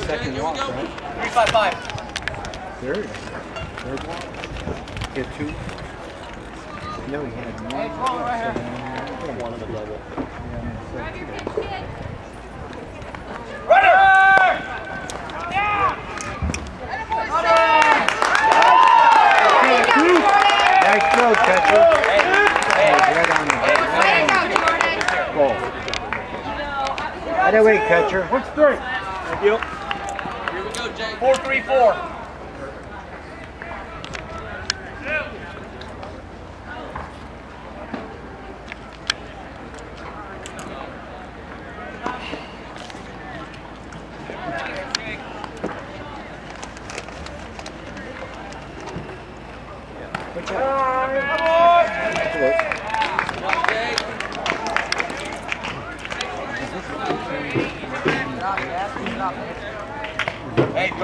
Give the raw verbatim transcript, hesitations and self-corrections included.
second walk, right? three five five. Third. Third walk. Hit two. No, he had one. Hey, come on, right here. One of the double. Grab your pitch, kid. Runner! Nice throw, catcher. Hey, hey. Right on the Way to go, Jordan. ball. Right away, catcher. What's three? Thank you. Here we go, Jake. Four, three, four. Good job. Hey.